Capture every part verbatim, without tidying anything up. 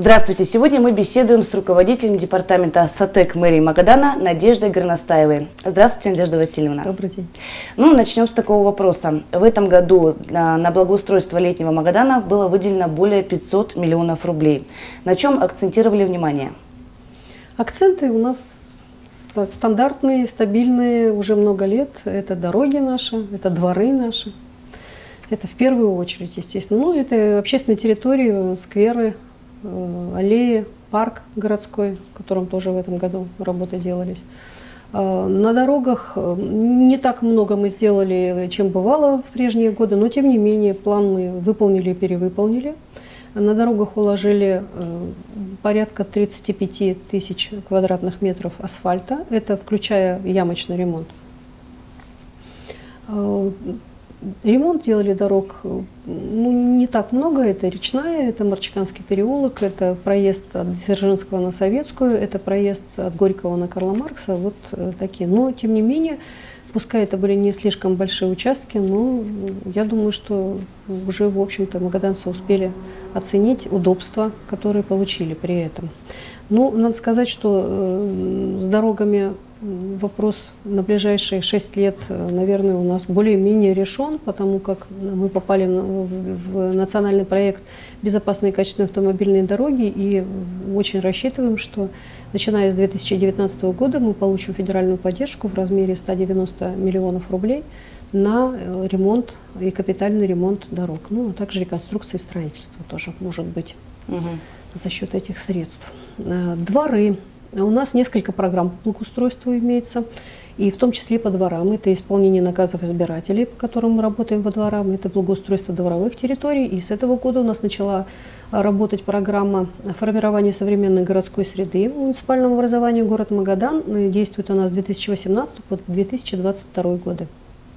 Здравствуйте! Сегодня мы беседуем с руководителем департамента САТЭК мэрии Магадана Надеждой Горностаевой. Здравствуйте, Надежда Васильевна. Добрый день. Ну, начнем с такого вопроса. В этом году на, на благоустройство летнего Магадана было выделено более пятисот миллионов рублей. На чем акцентировали внимание? Акценты у нас стандартные, стабильные уже много лет. Это дороги наши, это дворы наши. Это в первую очередь, естественно. Ну, это общественные территории, скверы, аллеи, парк городской, в котором тоже в этом году работы делались. На дорогах не так много мы сделали, чем бывало в прежние годы, но тем не менее план мы выполнили и перевыполнили. На дорогах уложили порядка тридцати пяти тысяч квадратных метров асфальта, это включая ямочный ремонт. Ремонт делали дорог ну, не так много, это Речная, это Марчиканский переулок, это проезд от Дзержинского на Советскую, это проезд от Горького на Карла Маркса, вот такие. Но, тем не менее, пускай это были не слишком большие участки, но я думаю, что уже, в общем-то, магаданцы успели оценить удобства, которые получили при этом. Ну, надо сказать, что э, с дорогами вопрос на ближайшие шесть лет, наверное, у нас более-менее решен, потому как мы попали в национальный проект «Безопасные и качественные автомобильные дороги» и очень рассчитываем, что начиная с две тысячи девятнадцатого года мы получим федеральную поддержку в размере ста девяноста миллионов рублей на ремонт и капитальный ремонт дорог. Ну, а также реконструкция и строительство тоже может быть угу. за счет этих средств. Дворы. У нас несколько программ по благоустройству имеется, и в том числе по дворам. Это исполнение наказов избирателей, по которым мы работаем во дворам, это благоустройство дворовых территорий. И с этого года у нас начала работать программа формирования современной городской среды муниципального образования город Магадан. Действует она с две тысячи восемнадцатого по две тысячи двадцать второй годы.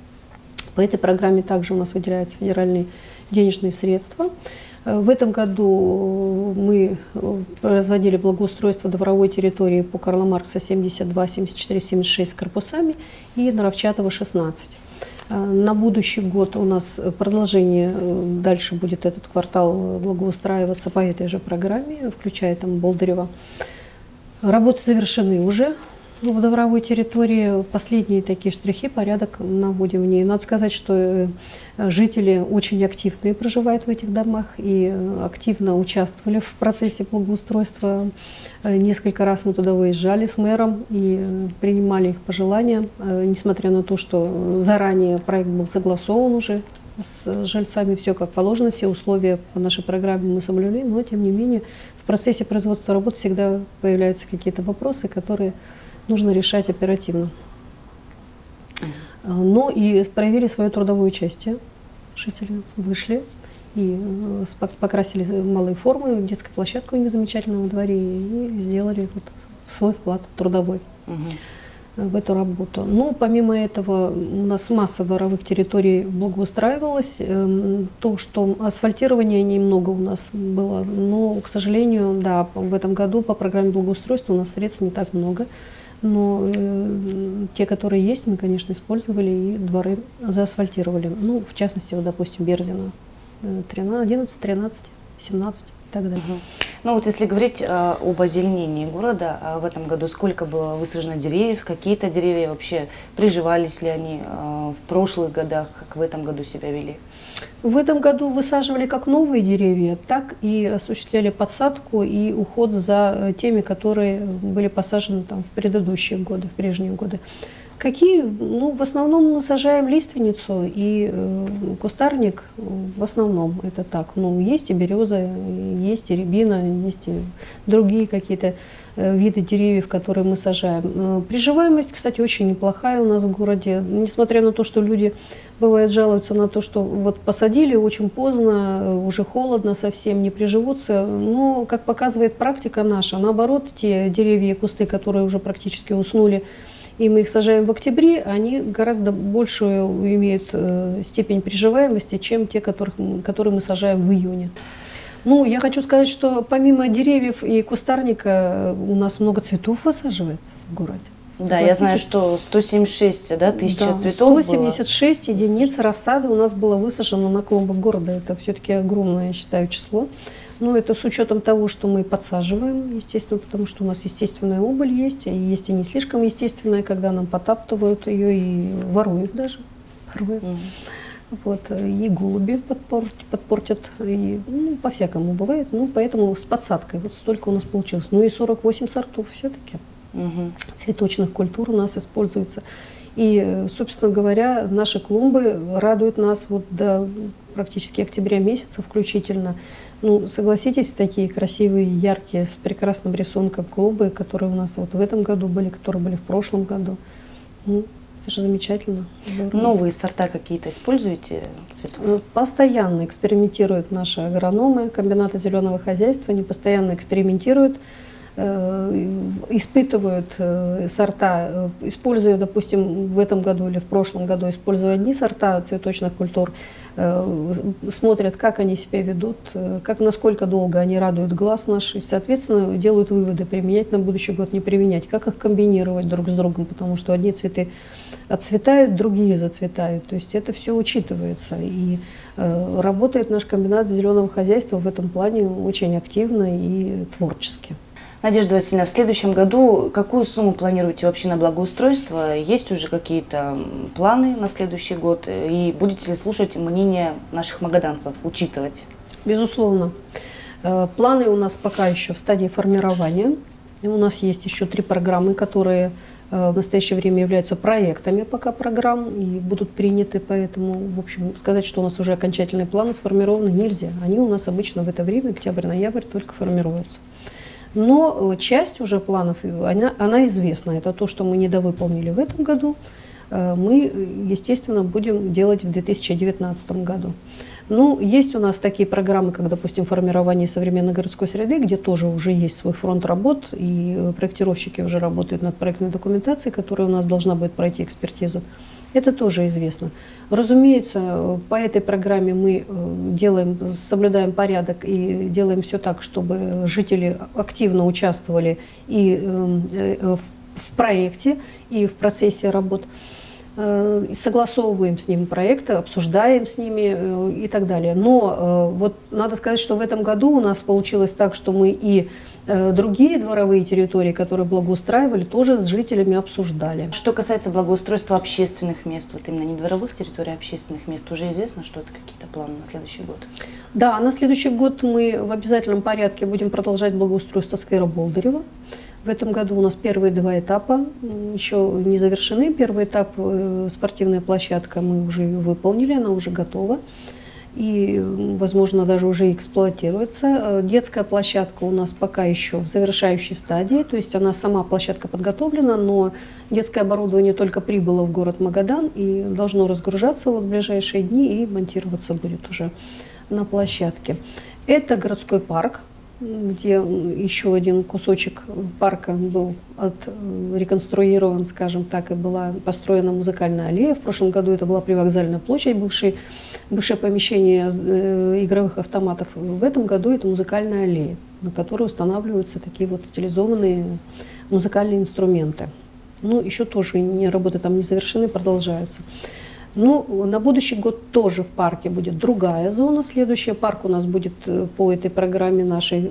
По этой программе также у нас выделяются федеральные денежные средства. В этом году мы производили благоустройство дворовой территории по Карла Маркса семьдесят два, семьдесят четыре, семьдесят шесть с корпусами и Наровчатова шестнадцать. На будущий год у нас продолжение, дальше будет этот квартал благоустраиваться по этой же программе, включая там Болдырева. Работы завершены уже в дворовой территории. Последние такие штрихи, порядок наводим в ней. Надо сказать, что жители очень активные проживают в этих домах и активно участвовали в процессе благоустройства. Несколько раз мы туда выезжали с мэром и принимали их пожелания, несмотря на то, что заранее проект был согласован уже с жильцами, все как положено, все условия по нашей программе мы соблюли, но тем не менее в процессе производства работ всегда появляются какие-то вопросы, которые нужно решать оперативно. Ну и проявили свое трудовое участие. Жители вышли и покрасили малые формы, детскую площадку у них замечательную во дворе и сделали вот свой вклад трудовой угу. в эту работу. Ну, помимо этого, у нас масса дворовых территорий благоустраивалась. То, что асфальтирования немного у нас было, но, к сожалению, да, в этом году по программе благоустройства у нас средств не так много. Но э, те, которые есть, мы, конечно, использовали и дворы заасфальтировали. Ну, в частности, вот, допустим, Берзина одиннадцать, тринадцать, семнадцать и так далее. Угу. Ну вот если говорить э, об озеленении города, э, в этом году сколько было высажено деревьев, какие-то деревья вообще приживались ли они э, в прошлых годах, как в этом году себя вели? В этом году высаживали как новые деревья, так и осуществляли подсадку и уход за теми, которые были посажены там в предыдущие годы, в прежние годы. Какие? Ну, в основном мы сажаем лиственницу и э, кустарник, в основном это так. Ну, есть и береза, есть и рябина, есть и другие какие-то э, виды деревьев, которые мы сажаем. Э, приживаемость, кстати, очень неплохая у нас в городе. Несмотря на то, что люди, бывает, жалуются на то, что вот посадили очень поздно, уже холодно совсем, не приживутся. Но, как показывает практика наша, наоборот, те деревья и кусты, которые уже практически уснули, и мы их сажаем в октябре, они гораздо большую имеют э, степень приживаемости, чем те, которых, которые мы сажаем в июне. Ну, я хочу сказать, что помимо деревьев и кустарника у нас много цветов высаживается в городе. Да, я знаю, что сто семьдесят шесть да, тысяч да, цветов сто семьдесят шесть было. Единиц рассады у нас было высажено на клумбах города. Это все-таки огромное, я считаю, число. Ну, это с учетом того, что мы подсаживаем, естественно, потому что у нас естественная убыль есть, и есть и не слишком естественная, когда нам потаптывают ее и воруют даже. Воруют. Mm. Вот, и голуби подпортят, подпортят и, ну, по-всякому бывает. Ну, поэтому с подсадкой вот столько у нас получилось. Ну и сорок восемь сортов все-таки mm-hmm. цветочных культур у нас используется. И, собственно говоря, наши клумбы радуют нас вот до практически октября месяца включительно. Ну, согласитесь, такие красивые, яркие, с прекрасным рисунком клумбы, которые у нас вот в этом году были, которые были в прошлом году. Ну, это же замечательно. Здорово. Новые сорта какие-то используете цветов? Постоянно экспериментируют наши агрономы комбината зеленого хозяйства, они постоянно экспериментируют, испытывают сорта, используя, допустим, в этом году или в прошлом году, используя одни сорта цветочных культур, смотрят, как они себя ведут, как, насколько долго они радуют глаз наш, и, соответственно, делают выводы, применять на будущий год, не применять, как их комбинировать друг с другом, потому что одни цветы отцветают, другие зацветают, то есть это все учитывается, и э, работает наш комбинат зеленого хозяйства в этом плане очень активно и творчески. Надежда Васильевна, в следующем году какую сумму планируете вообще на благоустройство? Есть уже какие-то планы на следующий год? И будете ли слушать мнение наших магаданцев, учитывать? Безусловно. Планы у нас пока еще в стадии формирования. И у нас есть еще три программы, которые в настоящее время являются проектами пока программ и будут приняты. Поэтому, в общем, сказать, что у нас уже окончательные планы сформированы, нельзя. Они у нас обычно в это время, октябрь-ноябрь, только формируются. Но часть уже планов, она, она известна. Это то, что мы недовыполнили в этом году, мы, естественно, будем делать в две тысячи девятнадцатом году. Ну, есть у нас такие программы, как, допустим, формирование современной городской среды, где тоже уже есть свой фронт работ, и проектировщики уже работают над проектной документацией, которая у нас должна будет пройти экспертизу. Это тоже известно. Разумеется, по этой программе мы делаем, соблюдаем порядок и делаем все так, чтобы жители активно участвовали и в проекте, и в процессе работ. Согласовываем с ними проекты, обсуждаем с ними и так далее. Но вот надо сказать, что в этом году у нас получилось так, что мы и другие дворовые территории, которые благоустраивали, тоже с жителями обсуждали. Что касается благоустройства общественных мест, вот именно не дворовых территорий, а общественных мест, уже известно, что это какие-то планы на следующий год? Да, на следующий год мы в обязательном порядке будем продолжать благоустройство сквера Болдырева. В этом году у нас первые два этапа еще не завершены. Первый этап – спортивная площадка, мы уже ее выполнили, она уже готова. И, возможно, даже уже эксплуатируется. Детская площадка у нас пока еще в завершающей стадии, то есть она сама площадка подготовлена, но детское оборудование только прибыло в город Магадан и должно разгружаться вот в ближайшие дни и монтироваться будет уже на площадке. Это городской парк, где еще один кусочек парка был реконструирован, скажем так, и была построена музыкальная аллея. В прошлом году это была привокзальная площадь, бывший, бывшее помещение игровых автоматов. В этом году это музыкальная аллея, на которой устанавливаются такие вот стилизованные музыкальные инструменты. Ну, еще тоже не, работы там не завершены, продолжаются. Ну, на будущий год тоже в парке будет другая зона. Следующий парк у нас будет по этой программе нашей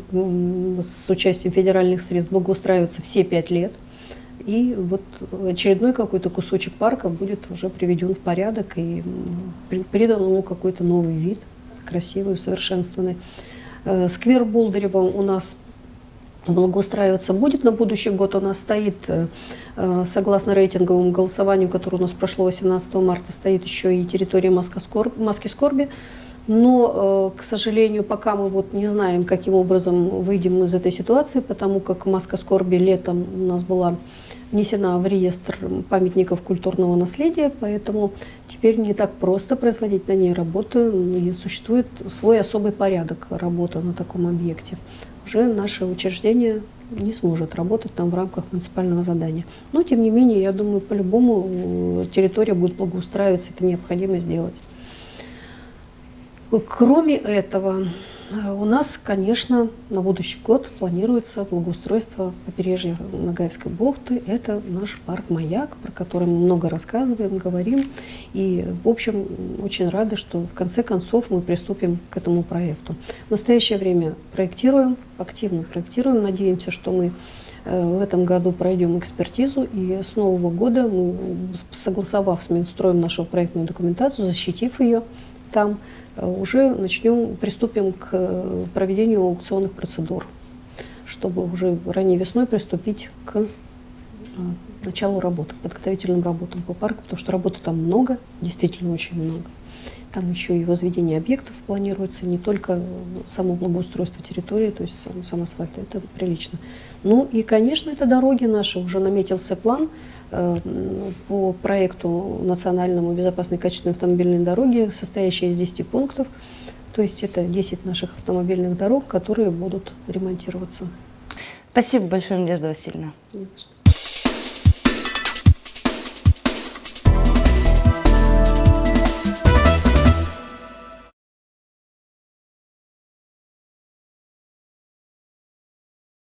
с участием федеральных средств благоустраиваться все пять лет. И вот очередной какой-то кусочек парка будет уже приведен в порядок и придан ему какой-то новый вид, красивый, усовершенствованный. Сквер Болдырева у нас благоустраиваться будет на будущий год. У нас стоит, согласно рейтинговому голосованию, которое у нас прошло восемнадцатого марта, стоит еще и территория Маски Скорби. Но, к сожалению, пока мы вот не знаем, каким образом выйдем из этой ситуации, потому как Маска Скорби летом у нас была внесена в реестр памятников культурного наследия, поэтому теперь не так просто производить на ней работу, и существует свой особый порядок работы на таком объекте. Уже наше учреждение не сможет работать там в рамках муниципального задания. Но, тем не менее, я думаю, по-любому территория будет благоустраиваться, это необходимо сделать. Кроме этого, У нас, конечно, на будущий год планируется благоустройство побережья Ногаевской бухты. Это наш парк «Маяк», про который мы много рассказываем, говорим. И, в общем, очень рады, что в конце концов мы приступим к этому проекту. В настоящее время проектируем, активно проектируем. Надеемся, что мы в этом году пройдем экспертизу, и с нового года, мы, согласовав с Минстроем нашу проектную документацию, защитив ее там, уже начнем, приступим к проведению аукционных процедур, чтобы уже ранней весной приступить к началу работы, к подготовительным работам по парку, потому что работы там много, действительно очень много. Там еще и возведение объектов планируется, не только само благоустройство территории, то есть сам, сам асфальт, это прилично. Ну и, конечно, это дороги наши, уже наметился план э, по проекту национальному безопасной качественной автомобильной дороги, состоящей из десяти пунктов, то есть это десять наших автомобильных дорог, которые будут ремонтироваться. Спасибо большое, Надежда Васильевна. Не за что.